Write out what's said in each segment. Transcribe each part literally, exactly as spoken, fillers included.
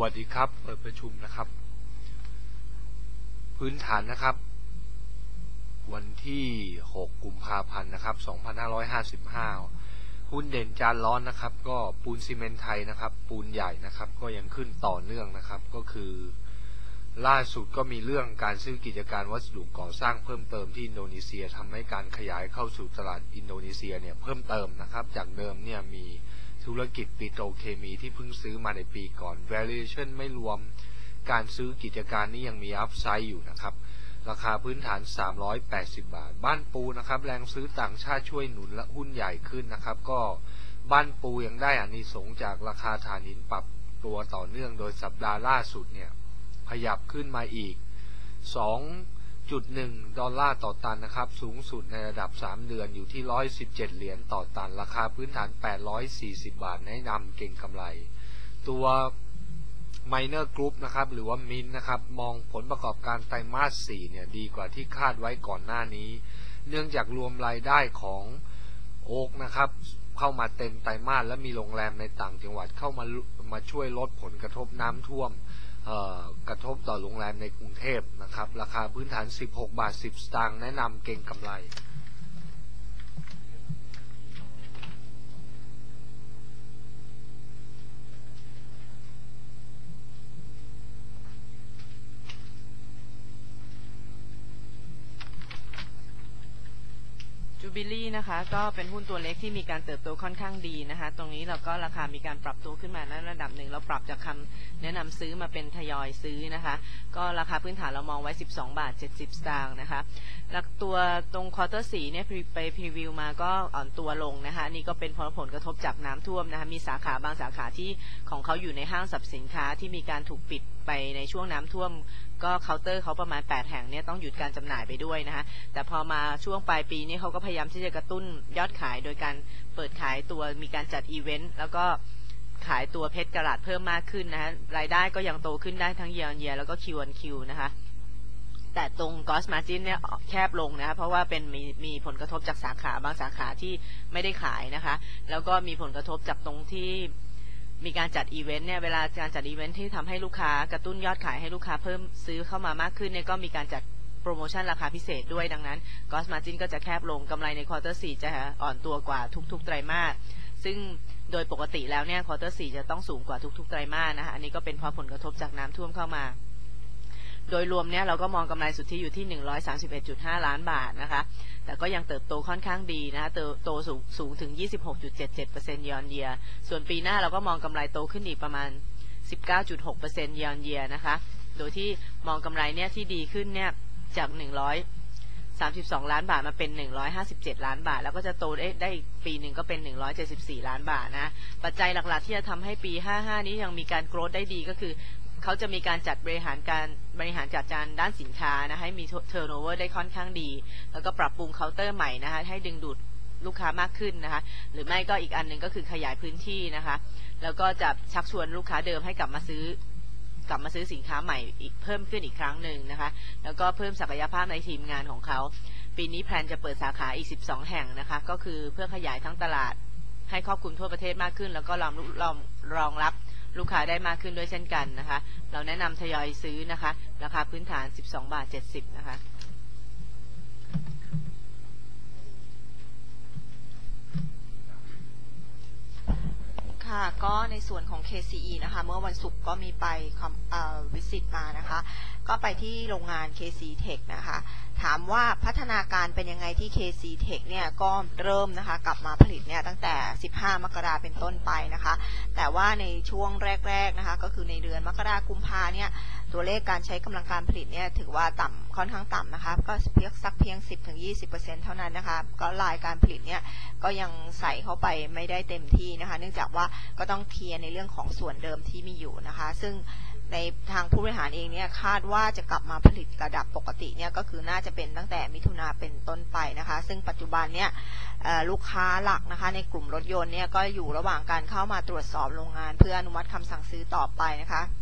วัสดีครับเปิดประชุมนะครับพื้นฐานนะครับวันที่หกกุมภาพันธ์นะครับสองพันห้าร้อยห้าสิบห้าหุ้นเด่นจานร้อนนะครับก็ปูนซีเมนต์ไทยนะครับปูนใหญ่นะครับก็ยังขึ้นต่อเนื่องนะครับก็คือล่าสุดก็มีเรื่องการซื้อกิจการวัสดุก่อสร้างเพิ่มเติมที่อินโดนีเซียทำให้การขยายเข้าสู่ตลาดอินโดนีเซียเนี่ยเพิ่มเติมนะครับจากเดิมเนี่ยมีธุรกิจปิโตรเคมีที่เพิ่งซื้อมาในปีก่อน valuation ไม่รวมการซื้อกิจการนี้ยังมี upside อยู่นะครับราคาพื้นฐานสามร้อยแปดสิบบาทบ้านปูนะครับแรงซื้อต่างชาติช่วยหนุนและหุ้นใหญ่ขึ้นนะครับก็บ้านปูยังได้อานิสงส์จากราคาถ่านหินปรับตัวต่อเนื่องโดยสัปดาห์ล่าสุดเนี่ยขยับขึ้นมาอีก สองจุดหนึ่ง ดอลลาร์ต่อตันนะครับสูงสุดในระดับสามเดือนอยู่ที่หนึ่งร้อยสิบเจ็ดเหรียญต่อตันราคาพื้นฐานแปดร้อยสี่สิบบาทแนะนำเก็งกำไรตัว Miner Group นะครับหรือว่า Mint นะครับมองผลประกอบการไตรมาสสี่เนี่ยดีกว่าที่คาดไว้ก่อนหน้านี้เนื่องจากรวมรายได้ของโอ๊กนะครับเข้ามาเต็มไตรมาสและมีโรงแรมในต่างจังหวัดเข้ามามาช่วยลดผลกระทบน้ำท่วมกระทบต่อโรงแรมในกรุงเทพนะครับราคาพื้นฐานสิบหกบาทสิบสตางค์แนะนำเก็งกำไรจูบิลี่นะคะก็เป็นหุ้นตัวเล็กที่มีการเติบโตค่อนข้างดีนะคะตรงนี้เราก็ราคามีการปรับตัวขึ้นมาในระดับหนึ่งเราปรับจากคำแนะนำซื้อมาเป็นทยอยซื้อนะคะก็ราคาพื้นฐานเรามองไว้สิบสองบาทเจ็ดสิบสตางค์นะคะแล้วตัวตรงควอเตอร์สี่เนี่ยไปพรีวิวมาก็อ่อนตัวลงนะคะนี่ก็เป็นเพราะผลกระทบจากน้ำท่วมนะคะมีสาขาบางสาขาที่ของเขาอยู่ในห้างสรรพสินค้าที่มีการถูกปิดไปในช่วงน้ำท่วมก็เคาน์เตอร์เขาประมาณแปดแห่งเนี่ยต้องหยุดการจำหน่ายไปด้วยนะคะแต่พอมาช่วงปลายปีนี้เขาก็พยายามที่จะกระตุ้นยอดขายโดยการเปิดขายตัวมีการจัดอีเวนต์แล้วก็ขายตัวเพชรกะรัตเพิ่มมากขึ้นนะคะรายได้ก็ยังโตขึ้นได้ทั้ง year on year แล้วก็ Q on Q นะคะแต่ตรง gross margin เนี่ยแคบลงนะคะเพราะว่าเป็นมีมีผลกระทบจากสาขาบางสาขาที่ไม่ได้ขายนะคะแล้วก็มีผลกระทบจากตรงที่มีการจัดอีเวนต์เนี่ยเวลาการจัดอีเวนต์ที่ทำให้ลูกค้ากระตุ้นยอดขายให้ลูกค้าเพิ่มซื้อเข้ามามากขึ้นเนี่ยก็มีการจัดโปรโมชั่นราคาพิเศษด้วยดังนั้น gross margin ก็จะแคบลงกำไรในควอเตอร์สี่จะอ่อนตัวกว่าทุกๆไตรมาสซึ่งโดยปกติแล้วเนี่ยควอเตอร์สี่จะต้องสูงกว่าทุกๆไตรมาสนะคะอันนี้ก็เป็นเพราะผลกระทบจากน้ำท่วมเข้ามาโดยรวมเนี่ยเราก็มองกำไรสุทธิอยู่ที่ หนึ่งร้อยสามสิบเอ็ดจุดห้า ล้านบาทนะคะแต่ก็ยังเติบโตค่อนข้างดีนะคะเติบโตสูงสูงถึง ยี่สิบหกจุดเจ็ดเจ็ดเปอร์เซ็นต์ year on year ส่วนปีหน้าเราก็มองกำไรโตขึ้นอีกประมาณ สิบเก้าจุดหกเปอร์เซ็นต์ year on year นะคะโดยที่มองกำไรเนี่ยที่ดีขึ้นเนี่ยจากหนึ่งร้อยสามสิบสองล้านบาทมาเป็นหนึ่งร้อยห้าสิบเจ็ดล้านบาทแล้วก็จะโตได้ได้ปีหนึ่งก็เป็นหนึ่งร้อยเจ็ดสิบสี่ล้านบาทนะปัจจัยหลักๆที่จะทำให้ปีห้าสิบห้านี้ยังมีการโกรธได้ดีก็คือเขาจะมีการจัดบริหารการบริหารจัดการด้านสินค้านะให้มีเทอร์โนเวอร์ได้ค่อนข้างดีแล้วก็ปรับปรุงเคาน์เตอร์ใหม่นะคะให้ดึงดูดลูกค้ามากขึ้นนะคะหรือไม่ก็อีกอันหนึ่งก็คือขยายพื้นที่นะคะแล้วก็จะชักชวนลูกค้าเดิมให้กลับมาซื้อกลับมาซื้อสินค้าใหม่อีกเพิ่มขึ้นอีกครั้งหนึ่งนะคะแล้วก็เพิ่มศักยภาพในทีมงานของเขาปีนี้แพลนจะเปิดสาขาอีกสิบสองแห่งนะคะก็คือเพื่อขยายทั้งตลาดให้ครอบคลุมทั่วประเทศมากขึ้นแล้วก็รองรองรองรับลูกค้าได้มากขึ้นด้วยเช่นกันนะคะเราแนะนำทยอยซื้อนะคะราคาพื้นฐานสิบสองบาทเจ็ดสิบนะคะค่ะก็ในส่วนของ เค ซี อี นะคะเมื่อวันศุกร์ก็มีไปวิสิตมานะคะก็ไปที่โรงงาน เค ซี Tech นะคะถามว่าพัฒนาการเป็นยังไงที่ เค ซี Tech เนี่ยก็เริ่มนะคะกลับมาผลิตเนี่ยตั้งแต่สิบห้ามกราเป็นต้นไปนะคะแต่ว่าในช่วงแรกๆนะคะก็คือในเดือนมกราคมกุมภาเนี่ยตัวเลขการใช้กำลังการผลิตเนี่ยถือว่าต่ำค่อนข้างต่ำนะคะก็เพียงสักเพียง สิบถึงยี่สิบเปอร์เซ็นต์ เท่านั้นนะคะก็รายการผลิตเนี่ยก็ยังใส่เข้าไปไม่ได้เต็มที่นะคะเนื่องจากว่าก็ต้องเคลียร์ในเรื่องของส่วนเดิมที่มีอยู่นะคะซึ่งในทางผู้บริหารเองเนี่ยคาดว่าจะกลับมาผลิตระดับปกติเนี่ยก็คือน่าจะเป็นตั้งแต่มิถุนาเป็นต้นไปนะคะซึ่งปัจจุบันเนี่ยลูกค้าหลักนะคะในกลุ่มรถยนต์เนี่ยก็อยู่ระหว่างการเข้ามาตรวจสอบโรงงานเพื่ออนุมัติคำสั่งซื้อต่อไปนะคะ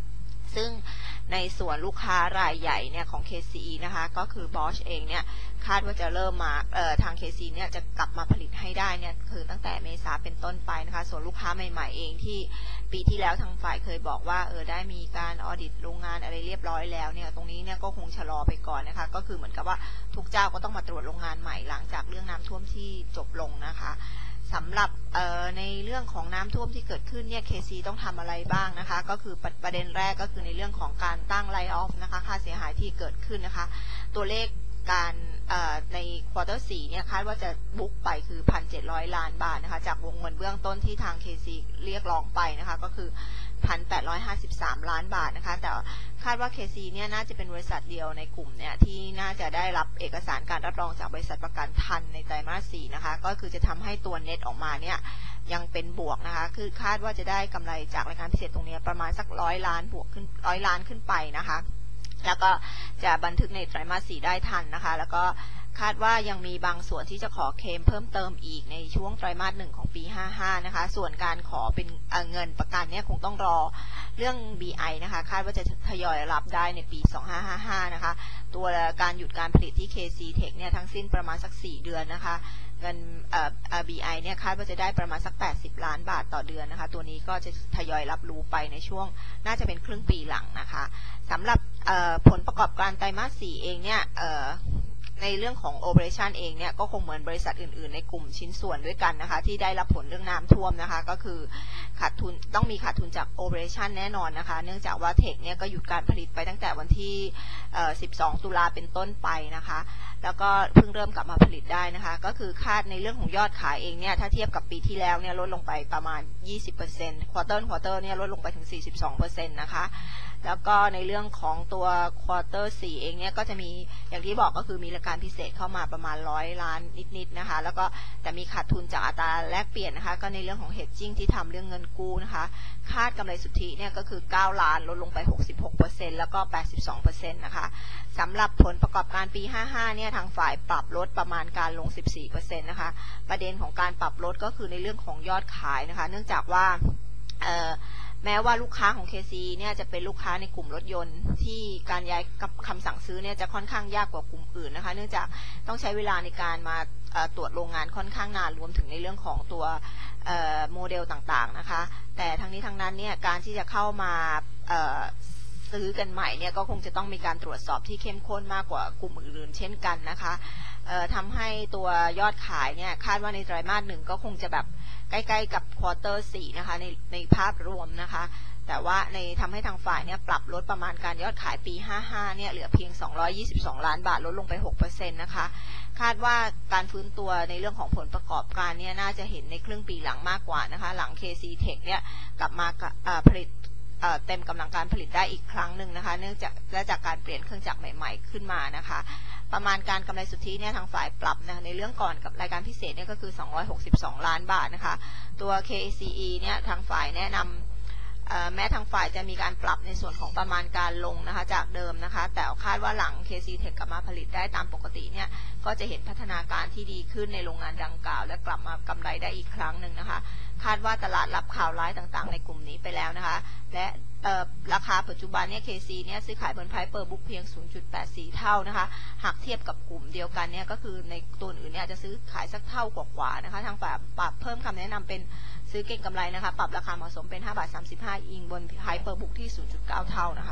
ซึ่งในส่วนลูกค้ารายใหญ่เนี่ยของ เค ซี อี นะคะก็คือ Bosch เองเนี่ยคาดว่าจะเริ่มมาเอ่อทาง เค ซี เนี่ยจะกลับมาผลิตให้ได้เนี่ยคือตั้งแต่เมษาเป็นต้นไปนะคะส่วนลูกค้าใหม่ๆเองที่ปีที่แล้วทางฝ่ายเคยบอกว่าเออได้มีการออดิตโรงงานอะไรเรียบร้อยแล้วเนี่ยตรงนี้เนี่ยก็คงชะลอไปก่อนนะคะก็คือเหมือนกับว่าทุกเจ้าก็ต้องมาตรวจโรงงานใหม่หลังจากเรื่องน้ำท่วมที่จบลงนะคะสำหรับในเรื่องของน้ำท่วมที่เกิดขึ้นเนี่ย เค ซี ต้องทำอะไรบ้างนะคะก็คือประเด็นแรกก็คือในเรื่องของการตั้งไลฟ์ออฟนะคะค่าเสียหายที่เกิดขึ้นนะคะตัวเลขการในควอเตอร์สี่เนี่ยคาดว่าจะบุ๊กไปคือ หนึ่งพันเจ็ดร้อย ล้านบาทนะคะจากวงเงินเบื้องต้นที่ทาง เค ซี เรียกร้องไปนะคะก็คือ หนึ่งพันแปดร้อยห้าสิบสาม ล้านบาทนะคะแต่คาดว่า เค ซี เนี่ยน่าจะเป็นบริษัทเดียวในกลุ่มเนี่ยที่น่าจะได้รับเอกสารการรับรองจากบริษัทประกันทันในไตรมาสสี่นะคะก็คือจะทำให้ตัวเน็ตออกมาเนี่ยยังเป็นบวกนะคะคือคาดว่าจะได้กำไรจากรายการพิเศษตรงนี้ประมาณสักร้อยล้านบวกขึ้นร้อยล้านขึ้นไปนะคะแล้วก็จะบันทึกในไตรมาสสี่ได้ทันนะคะแล้วก็คาดว่ายังมีบางส่วนที่จะขอเคลมเพิ่มเติมอีกในช่วงไตรมาสหนึ่งของปีห้าสิบห้านะคะส่วนการขอเป็นเงินประกันเนี่ยคงต้องรอเรื่อง บี ไอ นะคะคาดว่าจะทยอยรับได้ในปีสองพันห้าร้อยห้าสิบห้านะคะตัวการหยุดการผลิตที่ เค ซี Tech เนี่ยทั้งสิ้นประมาณสักสี่เดือนนะคะเงินเอ่อ บี ไอ เนี่ยคาดว่าจะได้ประมาณสักแปดสิบล้านบาทต่อเดือนนะคะตัวนี้ก็จะทยอยรับรู้ไปในช่วงน่าจะเป็นครึ่งปีหลังนะคะสำหรับผลประกอบการไตรมาสสี่เองเนี่ยในเรื่องของ operation เองเนี่ยก็คงเหมือนบริษัทอื่นๆในกลุ่มชิ้นส่วนด้วยกันนะคะที่ได้รับผลเรื่องน้ำท่วมนะคะก็คือขาดทุนต้องมีขาดทุนจาก operation แน่นอนนะคะเนื่องจากว่าเทคเนี่ยก็หยุดการผลิตไปตั้งแต่วันที่สิบสองตุลาเป็นต้นไปนะคะแล้วก็เพิ่งเริ่มกลับมาผลิตได้นะคะก็คือคาดในเรื่องของยอดขายเองเนี่ยถ้าเทียบกับปีที่แล้วเนี่ยลดลงไปประมาณ ยี่สิบเปอร์เซ็นต์ quarter quarter เนี่ยลดลงไปถึง สี่สิบสองเปอร์เซ็นต์ นะคะแล้วก็ในเรื่องของตัว quarter สี่เองเนี่ยก็จะมีอย่างที่บอกก็คือมีรายการพิเศษเข้ามาประมาณร้อยล้านนิดๆนะคะแล้วก็แต่มีขาดทุนจากอัตราแลกเปลี่ยนนะคะก็ในเรื่องของ hedging ที่ทำเรื่องเงินกู้นะคะคาดกำไรสุทธิเนี่ยก็คือเก้าล้านลดลงไป หกสิบหกเปอร์เซ็นต์ แล้วก็ แปดสิบสองเปอร์เซ็นต์ นะคะสำหรับผลประกอบการปีห้าสิบห้าเนี่ยทางฝ่ายปรับลดประมาณการลง สิบสี่เปอร์เซ็นต์ นะคะประเด็นของการปรับลดก็คือในเรื่องของยอดขายนะคะเนื่องจากว่าเอ่อแม้ว่าลูกค้าของ เค ซี เนี่ยจะเป็นลูกค้าในกลุ่มรถยนต์ที่การย้ายกับคำสั่งซื้อเนี่ยจะค่อนข้างยากกว่ากลุ่มอื่นนะคะเนื่องจากต้องใช้เวลาในการมาตรวจโรงงานค่อนข้างนานรวมถึงในเรื่องของตัวโมเดลต่างๆนะคะแต่ทั้งนี้ทั้งนั้นเนี่ยการที่จะเข้ามาซื้อกันใหม่เนี่ยก็คงจะต้องมีการตรวจสอบที่เข้มข้นมากกว่ากลุ่มอื่นๆเช่นกันนะคะทำให้ตัวยอดขายเนี่ยคาดว่าในไตรมาสหนึ่งก็คงจะแบบใกล้ๆกับควอเตอร์สี่นะคะในในภาพรวมนะคะแต่ว่าในทำให้ทางฝ่ายเนี่ยปรับลดประมาณการยอดขายปีห้าสิบห้าเนี่ยเหลือเพียงสองร้อยยี่สิบสองล้านบาทลดลงไป หกเปอร์เซ็นต์ นะคะคาดว่าการฟื้นตัวในเรื่องของผลประกอบการเนี่ยน่าจะเห็นในครึ่งปีหลังมากกว่านะคะหลัง เค ซี Tech เนี่ยกลับมาผลิตเต็มกำลังการผลิตได้อีกครั้งหนึ่งนะคะเนื่องจากและจากการเปลี่ยนเครื่องจักรใหม่ๆขึ้นมานะคะประมาณการกำไรสุทธิเนี่ยทางฝ่ายปรับนะในเรื่องก่อนกับรายการพิเศษเนี่ยก็คือสองร้อยหกสิบสองล้านบาทนะคะตัว เค ซี อี เนี่ยทางฝ่ายแนะนำแม้ทางฝ่ายจะมีการปรับในส่วนของประมาณการลงนะคะจากเดิมนะคะแต่คาดว่าหลัง เค ซี Tech กลับมาผลิตได้ตามปกติเนี่ยก็จะเห็นพัฒนาการที่ดีขึ้นในโรงงานดังกล่าวและกลับมากำไรได้อีกครั้งหนึ่งนะคะคาดว่าตลาดรับข่าวร้ายต่างๆในกลุ่มนี้ไปแล้วนะคะและราคาปัจจุบันเนี่ย เค ซี เนี่ยซื้อขายบนไพร์เปอร์บุ๊กเพียง ศูนย์จุดแปดสี่ เท่านะคะหากเทียบกับกลุ่มเดียวกันเนี่ยก็คือในตัวอื่นเนี่ยจะซื้อขายสักเท่ากว่าๆนะคะทางฝ่ายปรับเพิ่มคำแนะนำเป็นซื้อเก็งกำไรนะคะปรับราคาเหมาะสมเป็นห้าบาทสามสิบห้าอิงบนไพร์เปอร์บุ๊กที่ ศูนย์จุดเก้า เท่านะคะ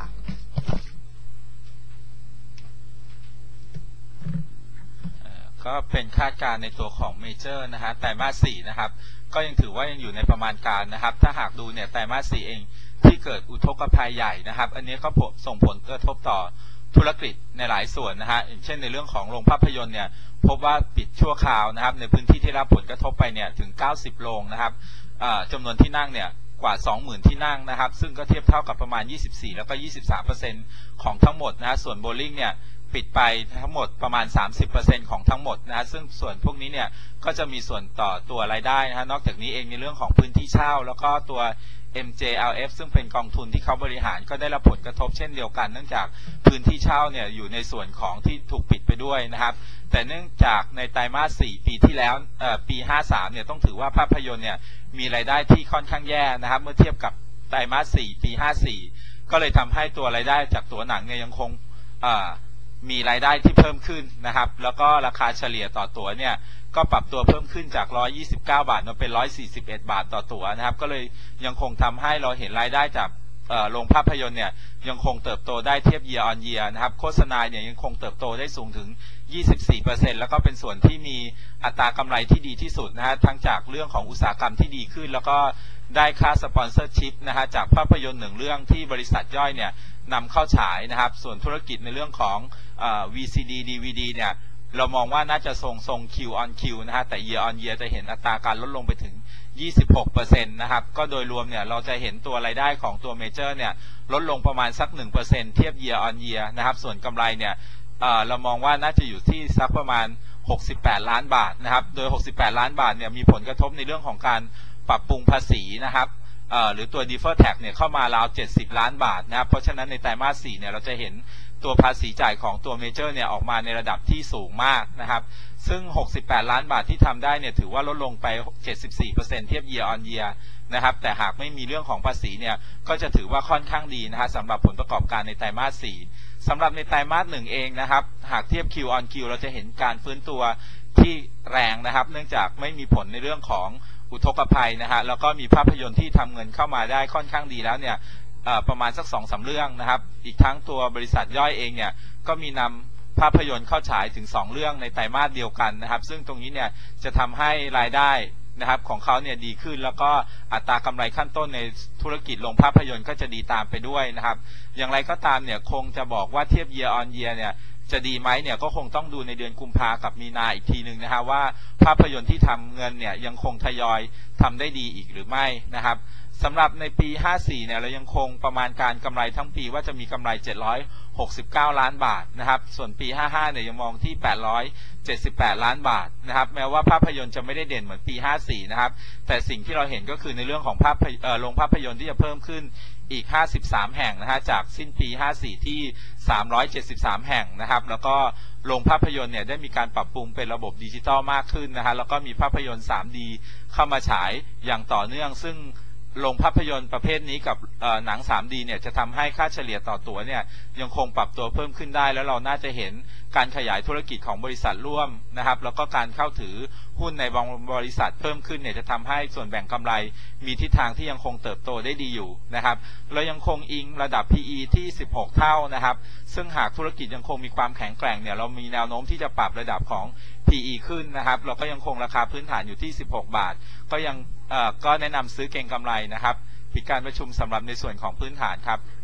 ก็เป็นคาดการณ์ในตัวของเมเจอร์นะฮะไตรมาสสี่นะครับก็ยังถือว่ายังอยู่ในประมาณการนะครับถ้าหากดูเนี่ยไตรมาสสี่เองที่เกิดอุทกภัยใหญ่นะครับอันนี้ก็ส่งผลกระทบต่อธุรกิจในหลายส่วนนะฮะอย่างเช่นในเรื่องของโรงภาพยนตร์เนี่ยพบว่าปิดชั่วคราวนะครับในพื้นที่ที่รับผลกระทบไปเนี่ยถึงเก้าสิบโรงนะครับจำนวนที่นั่งเนี่ยกว่า สองหมื่น ที่นั่งนะครับซึ่งก็เทียบเท่ากับประมาณยี่สิบสี่แล้วก็ ยี่สิบสามเปอร์เซ็นต์ ของทั้งหมดนะฮะส่วนโบลิ่งเนี่ยปิดไปทั้งหมดประมาณ สามสิบเปอร์เซ็นต์ ของทั้งหมดนะฮะซึ่งส่วนพวกนี้เนี่ยก็จะมีส่วนต่อตัวรายได้นะฮะนอกจากนี้เองในเรื่องของพื้นที่เช่าแล้วก็ตัว เอ็ม เจ แอล เอฟ ซึ่งเป็นกองทุนที่เขาบริหารก็ได้รับผลกระทบเช่นเดียวกันเนื่องจากพื้นที่เช่าเนี่ยอยู่ในส่วนของที่ถูกปิดไปด้วยนะครับแต่เนื่องจากในไตรมาสสี่ปีที่แล้วปีห้าสิบสามเนี่ยต้องถือว่าภาพยนตร์เนี่ยมีรายได้ที่ค่อนข้างแย่นะครับเมื่อเทียบกับไตรมาสสี่ปีห้าสิบสี่ก็เลยทำให้ตัวรายได้จากตั๋วหนังเนี่ยยังคงมีรายได้ที่เพิ่มขึ้นนะครับแล้วก็ราคาเฉลี่ยต่อตั๋วเนี่ยก็ปรับตัวเพิ่มขึ้นจากหนึ่งร้อยยี่สิบเก้าบาทมาเป็นหนึ่งร้อยสี่สิบเอ็ดบาทต่อตั๋วนะครับก็เลยยังคงทำให้เราเห็นรายได้จากโรงภาพยนตร์เนี่ยยังคงเติบโตได้เทียบ year on year นะครับโฆษณาเนี่ยยังคงเติบโตได้สูงถึง ยี่สิบสี่เปอร์เซ็นต์ แล้วก็เป็นส่วนที่มีอัตรากำไรที่ดีที่สุดนะฮะทั้งจากเรื่องของอุตสาหกรรมที่ดีขึ้นแล้วก็ได้ค่าสปอนเซอร์ชิพนะฮะจากภาพยนตร์หนึ่งเรื่องที่บริษัทย่อยเนี่ยนำเข้าฉายนะครับส่วนธุรกิจในเรื่องของเอ่อ วี ซี ดี ดี วี ดี เนี่ยเรามองว่าน่าจะทรงทรง Q on Q นะฮะแต่ year on year จะเห็นอัตราการลดลงไปถึง ยี่สิบหกเปอร์เซ็นต์ นะครับก็โดยรวมเนี่ยเราจะเห็นตัวรายได้ของตัวเมเจอร์เนี่ยลดลงประมาณสัก หนึ่งเปอร์เซ็นต์ เทียบ year on year นะครับส่วนกำไรเนี่ยเอ่อเรามองว่าน่าจะอยู่ที่สักประมาณหกสิบแปดล้านบาทนะครับโดยหกสิบแปดล้านบาทเนี่ยมีผลกระทบในเรื่องของการปรับปรุงภาษีนะครับเอ่อหรือตัว defer tax เนี่ยเข้ามาราวเจ็ดสิบล้านบาทนะครับเพราะฉะนั้นในไตรมาสสี่เนี่ยเราจะเห็นตัวภาษีจ่ายของตัวเมเจอร์เนี่ยออกมาในระดับที่สูงมากนะครับซึ่งหกสิบแปดล้านบาทที่ทำได้เนี่ยถือว่าลดลงไป เจ็ดสิบสี่เปอร์เซ็นต์ เทียบ year on year นะครับแต่หากไม่มีเรื่องของภาษีเนี่ยก็จะถือว่าค่อนข้างดีนะฮะสำหรับผลประกอบการในไตรมาสสี่สำหรับในไตรมาสหนึ่งเองนะครับหากเทียบ Q on Q เราจะเห็นการฟื้นตัวที่แรงนะครับเนื่องจากไม่มีผลในเรื่องของอุทกภัยนะฮะแล้วก็มีภาพยนตร์ที่ทำเงินเข้ามาได้ค่อนข้างดีแล้วเนี่ยประมาณสัก สองถึงสาม เรื่องนะครับอีกทั้งตัวบริษัทย่อยเองเนี่ยก็มีนำภาพยนตร์เข้าฉายถึงสองเรื่องในไตรมาสเดียวกันนะครับซึ่งตรงนี้เนี่ยจะทำให้รายได้นะครับของเขาเนี่ยดีขึ้นแล้วก็อัตรากำไรขั้นต้นในธุรกิจโรงภาพยนตร์ก็จะดีตามไปด้วยนะครับอย่างไรก็ตามเนี่ยคงจะบอกว่าเทียบ year on year เนี่ยจะดีไหมเนี่ยก็คงต้องดูในเดือนกุมภากับมีนาอีกทีหนึ่งนะฮะว่าภาพยนตร์ที่ทำเงินเนี่ยยังคงทยอยทำได้ดีอีกหรือไม่นะครับสำหรับในปีห้าสี่เนี่ยเรายังคงประมาณการกำไรทั้งปีว่าจะมีกำไรเจ็ดร้อยหกสิบเก้าล้านบาทนะครับส่วนปีห้าห้าเนี่ยยังมองที่แปดร้อยเจ็ดสิบแปดล้านบาทนะครับแม้ว่าภาพยนตร์จะไม่ได้เด่นเหมือนปีห้าสี่นะครับแต่สิ่งที่เราเห็นก็คือในเรื่องของภาพเอ่อโรงภาพยนตร์ที่จะเพิ่มขึ้นอีกห้าสิบสามแห่งนะฮะจากสิ้นปีห้าสี่ที่สามร้อยเจ็ดสิบสามแห่งนะครับแล้วก็โรงภาพยนตร์เนี่ยได้มีการปรับปรุงเป็นระบบดิจิตอลมากขึ้นนะฮะแล้วก็มีภาพยนตร์ ทรี ดี เข้ามาฉายอย่างต่อเนื่องซึ่งโรงภาพยนตร์ประเภทนี้กับหนัง ทรี ดี เนี่ยจะทำให้ค่าเฉลี่ยต่อตั๋วเนี่ยยังคงปรับตัวเพิ่มขึ้นได้แล้วเราน่าจะเห็นการขยายธุรกิจของบริษัทร่วมนะครับแล้วก็การเข้าถือหุ้นในบริษัทเพิ่มขึ้นเนี่ยจะทำให้ส่วนแบ่งกำไรมีทิศทางที่ยังคงเติบโตได้ดีอยู่นะครับเรายังคงอิงระดับ พี อี ที่สิบหกเท่านะครับซึ่งหากธุรกิจยังคงมีความแข็งแกร่งเนี่ยเรามีแนวโน้มที่จะปรับระดับของ พี อี ขึ้นนะครับเราก็ยังคงราคาพื้นฐานอยู่ที่สิบหกบาทก็ยังเอ่อก็แนะนำซื้อเก็งกำไรนะครับปิดการประชุมสำหรับในส่วนของพื้นฐานครับ